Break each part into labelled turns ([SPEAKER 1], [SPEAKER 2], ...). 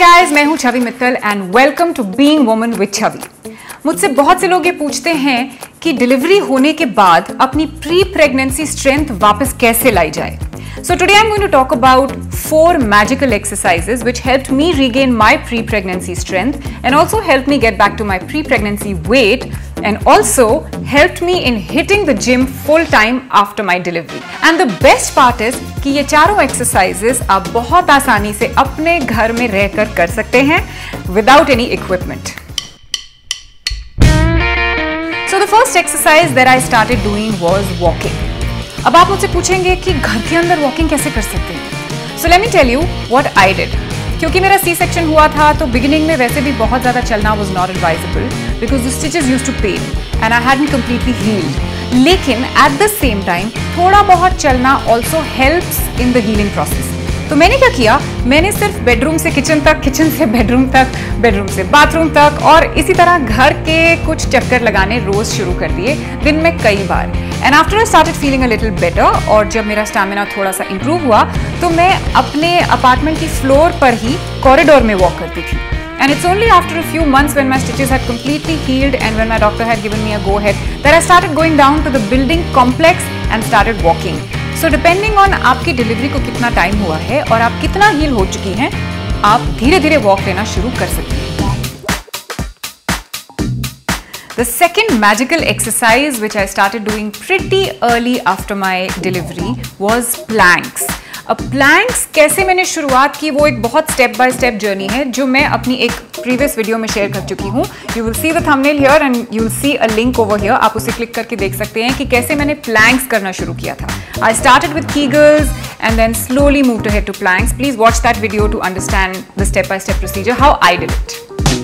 [SPEAKER 1] Guys, मैं हूं Chhavi Mittal and welcome to being woman with Chhavi. मुझसे बहुत से लोग ये पूछते हैं कि डिलीवरी होने के बाद अपनी प्री प्रेगनेंसी स्ट्रेंथ वापस कैसे लाई जाए। So today I'm going to talk about 4 magical exercises which helped me regain my pre-pregnancy strength and also helped me get back to my pre-pregnancy weight and also helped me in hitting the gym full time after my delivery. And the best part is कि ये चारों exercises आप बहुत आसानी से अपने घर में रहकर कर सकते हैं without any equipment. So the first exercise that I started doing was walking. अब आप मुझसे पूछेंगे कि घर के अंदर वॉकिंग कैसे कर सकते हैं। So let me tell you what I did. क्योंकि मेरा सी सेक्शन हुआ था तो बिगिनिंग में वैसे भी बहुत ज़्यादा चलना was not advisable because the stitches used to pain and I hadn't completely healed. लेकिन एट द सेम टाइम थोड़ा बहुत चलना also helps in the healing process. तो मैंने क्या किया, मैंने सिर्फ बेडरूम से किचन तक, किचन से बेडरूम तक, बेडरूम से बाथरूम तक और इसी तरह घर के कुछ चक्कर लगाने रोज शुरू कर दिए, दिन में कई बार। And after I started feeling a little better और जब मेरा स्टैमिना थोड़ा सा इंप्रूव हुआ तो मैं अपने अपार्टमेंट की फ्लोर पर ही कॉरिडोर में वॉक करती थी। And it's only after a few months when my stitches had completely healed and when my doctor had given me a go ahead that I started going down to the building complex and started walking. So depending on आपकी delivery को कितना time हुआ है और आप कितना heal हो चुकी हैं, आप धीरे धीरे वॉक लेना शुरू कर सकते हैं। The second magical exercise which I started doing pretty early after my delivery was planks. अब प्लैंक्स कैसे मैंने शुरुआत की वो एक बहुत स्टेप बाय स्टेप जर्नी है जो मैं अपनी एक प्रीवियस वीडियो में शेयर कर चुकी हूँ। You will see the thumbnail here and you will see a link over here. आप उसे क्लिक करके देख सकते हैं कि कैसे मैंने प्लैंक्स करना शुरू किया था। I started with kegels and then slowly move to head to planks. Please watch that video to understand the step by step procedure how I did it.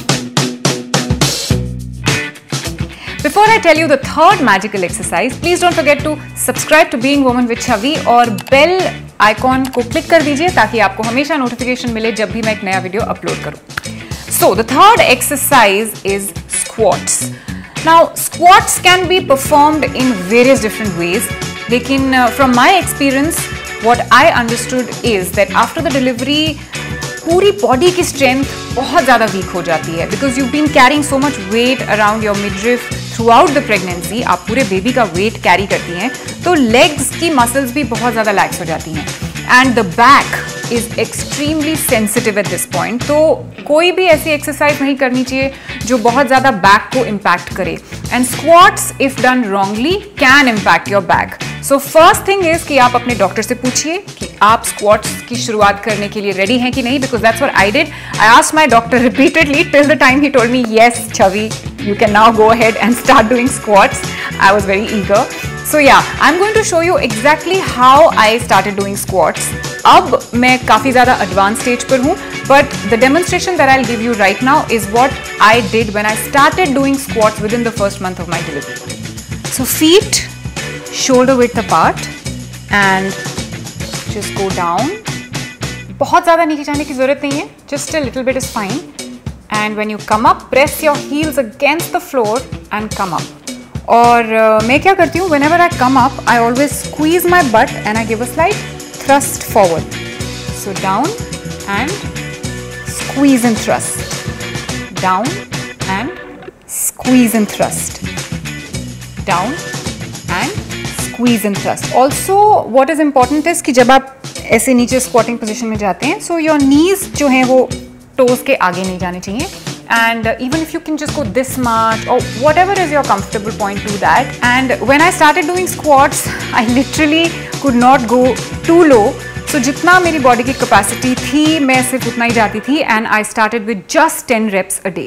[SPEAKER 1] Before I tell you the third magical exercise, please don't forget to subscribe to Being Woman with Chavi और bell icon को click कर दीजिए ताकि आपको हमेशा notification मिले जब भी मैं एक नया वीडियो अपलोड करूं। So the third exercise is squats. Now squats can be performed in various different ways. लेकिन from my experience, what I understood is that after the delivery पूरी बॉडी की स्ट्रेंथ बहुत ज़्यादा वीक हो जाती है because you been carrying so much weight around your midriff throughout the pregnancy. आप पूरे बेबी का वेट कैरी करती हैं तो लेग्स की मसल्स भी बहुत ज़्यादा लैक्स हो जाती हैं and the back is extremely sensitive at this point. तो कोई भी ऐसी एक्सरसाइज नहीं करनी चाहिए जो बहुत ज़्यादा बैक को इम्पैक्ट करे and squats if done wrongly can impact your back. So first thing is कि आप अपने डॉक्टर से पूछिए कि आप स्क्वाट्स की शुरुआत करने के लिए रेडी हैं कि नहीं because that's what I did. I asked my doctor repeatedly till the time he told me yes Chhavi you can now go ahead and start doing squats. I was very eager. So yeah, I'm going to show you exactly how I started doing squats. अब मैं काफ़ी ज़्यादा advanced stage पर हूँ, but the demonstration that I'll give you right now is what I did when I started doing squats within the first month of my delivery. So feet shoulder width apart and just go down. बहुत ज़्यादा नीचे जाने की ज़रूरत नहीं है, just a little bit is fine. And when you come up, press your heels against the floor and come up. और मैं क्या करती हूँ, whenever I come up, I always squeeze my butt and I give a slight thrust forward. So down and squeeze and thrust. Down and squeeze and thrust. Down and squeeze and thrust. Also, what is important is कि जब आप ऐसे नीचे squatting position में जाते हैं, so your knees जो हैं वो टोज के आगे नहीं जाने चाहिए and even if you can just go this much or whatever is your comfortable point, do that. And when I started doing squats, I literally could not go too low. So जितना मेरी body की capacity थी मैं सिर्फ उतना ही जाती थी and I started with just 10 reps a day.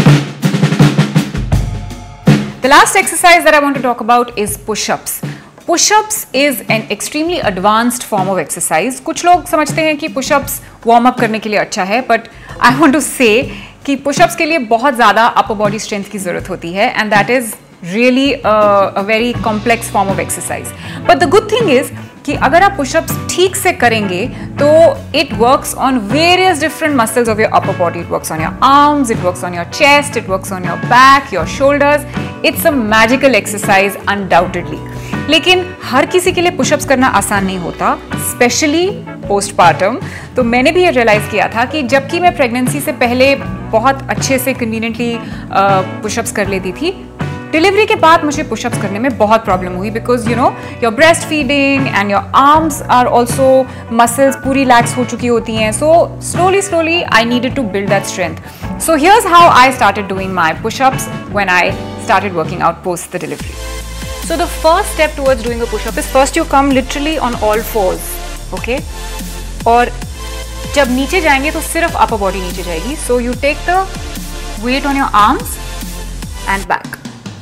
[SPEAKER 1] The last exercise that I want to talk about is push-ups. Push-ups is an extremely advanced form of exercise. कुछ लोग समझते हैं कि push-ups warm up करने के लिए अच्छा है, but I want to say कि push-ups के लिए बहुत ज़्यादा upper body strength की ज़रूरत होती है and that is really a very complex form of exercise. But the good thing is कि अगर आप push-ups ठीक से करेंगे तो it works on various different muscles of your upper body. It works on your arms, it works on your chest, it works on your back, your shoulders. It's a magical exercise undoubtedly. लेकिन हर किसी के लिए pushups करना आसान नहीं होता, specially postpartum, तो मैंने भी ये रियलाइज़ किया था कि जबकि मैं प्रेगनेंसी से पहले बहुत अच्छे से कन्वीनियंटली पुशअप्स कर लेती थी, डिलीवरी के बाद मुझे पुशअप्स करने में बहुत प्रॉब्लम हुई because you know your breast feeding and your arms are also muscles पूरी लैक्स हो चुकी होती हैं. So slowly I needed to build that strength. So here's how I started doing my push-ups when I started working out post the delivery. So the first step towards doing a push-up is first you come literally on all fours, okay? और जब नीचे जाएंगे तो सिर्फ upper body नीचे जाएगी. So you take the weight on your arms and back.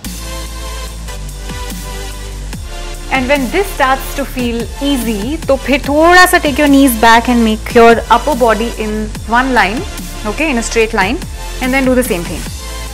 [SPEAKER 1] And when this starts to feel easy, तो फिर थोड़ा सा take your knees back and make your upper body in one line. Okay, in a straight line, and then do the same thing.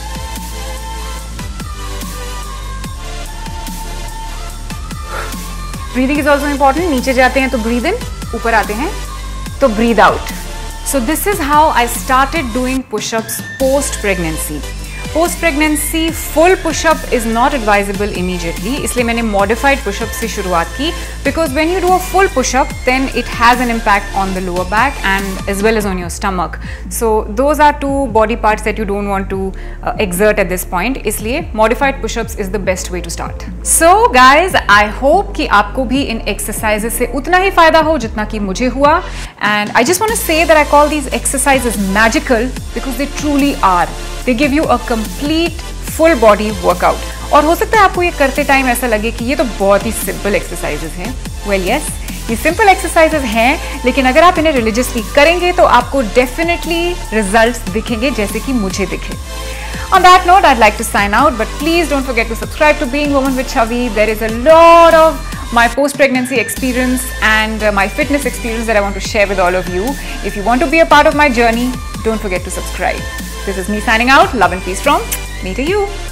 [SPEAKER 1] Breathing is also important. नीचे जाते हैं तो breathe in, ऊपर आते हैं तो breathe out. So this is how I started doing push-ups post pregnancy. Post pregnancy full pushup is not advisable immediately, इसलिए मैंने मॉडिफाइड पुशअप से शुरुआत की because when you do a full pushup then it has an impact on the lower back and as well as on your stomach. So those are two body parts that you don't want to exert at this point, इसलिए modified pushups is the best way to start. So guys, I hope कि आपको भी इन exercises से उतना ही फायदा हो जितना कि मुझे हुआ. And I just want to say that I call these exercises magical because they truly are. They give you a complete full body workout. और हो सकता है आपको ये करते टाइम ऐसा लगे कि ये तो बहुत ही सिंपल एक्सरसाइजेस हैं. Well yes, ये सिंपल एक्सरसाइजेस हैं, लेकिन अगर आप इन्हें रिलीजियसली करेंगे तो आपको डेफिनेटली रिजल्ट्स दिखेंगे जैसे कि मुझे दिखे. On that note, I'd like to sign out, but please don't forget to subscribe to Being Woman with Chavi. There is a lot of my post-pregnancy experience and my fitness experience that I want to share with all of you. If you want to be a part of my journey, don't forget to subscribe. This is me signing out. Love and peace from me to you.